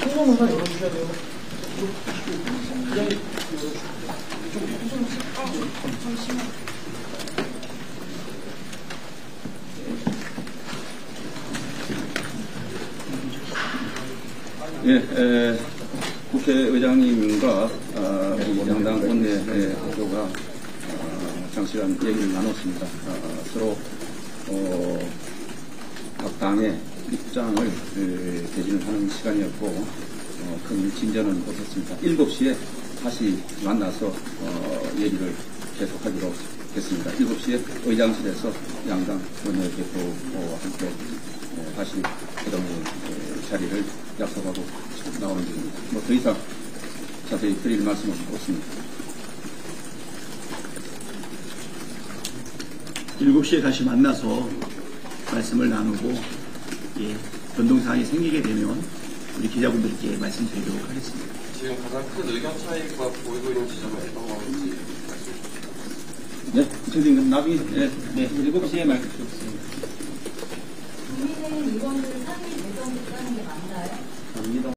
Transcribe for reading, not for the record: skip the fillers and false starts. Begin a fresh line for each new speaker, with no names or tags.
통로만 열어주셔야 돼요.
예, 국회의장님과 우리 양당 원내 대표가 장시간 얘기를 나눴습니다. 서로 각 당의 입장을 개진을 하는 시간이었고 큰 진전은 없었습니다. 7시에 다시 만나서 얘기를 계속하기로 했습니다. 7시에 의장실에서 양당 원내대표와 함께 다시 그동안 자리를 약속하고 나오는 중입니다. 뭐 더 이상 자세히 드릴 말씀은 없습니다.
7시에 다시 만나서 말씀을 나누고 변동사항이 생기게 되면 우리 기자분들께 말씀드리도록 하겠습니다.
지금 가장 큰 의견 차이가 보이고 있는 지점은 어떤 건지 말씀해 주시죠.
네, 구체적인 나중에 7시에 말씀 드리겠습니다.
국민의힘 의원들 상임 예정됐다는 게 맞나요?
갑니다.